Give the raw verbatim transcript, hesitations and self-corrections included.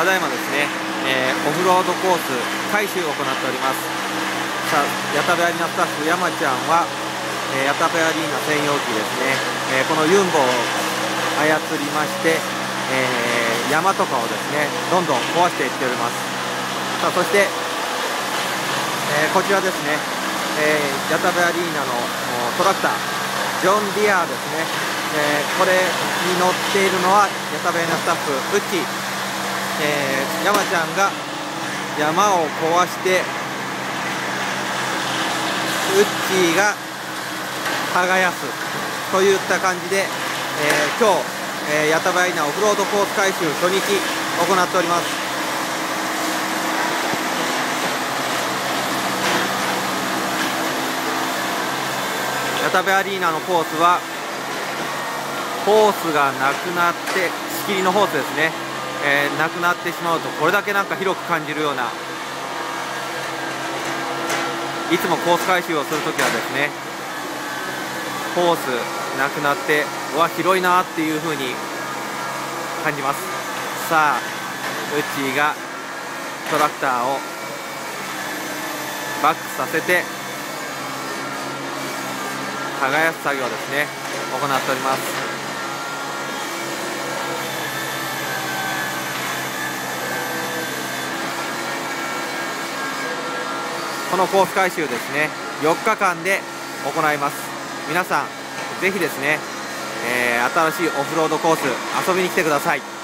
ただいまですね、えー、オフロードコース改修を行っております。さあ、ヤタベアリーナスタッフ山ちゃんは、えー、ヤタベアリーナ専用機ですね、えー、このユンボを操りまして、えー、山とかをですねどんどん壊していっております。さあ、そして、えー、こちらですね、えー、ヤタベアリーナのトラクタージョン・ディアーですね、えー、これに乗っているのはヤタベアリーナスタッフウッチー、えー、山ちゃんが山を壊してウッチーが耕すといった感じで、えー、今日、えー、ヤタベアリーナオフロードコース改修初日行っております。ヤタベアリーナのコースはホースがなくなって仕切りのホースですね、えー、なくなってしまうとこれだけなんか広く感じるような、いつもコース改修をするときはですねホースなくなってうわ広いなっていう風に感じます。さあウッチーがトラクターをバックさせて耕す作業ですね行っております。このコース改修ですねよっかかんで行います。皆さんぜひですね、えー、新しいオフロードコース遊びに来てください。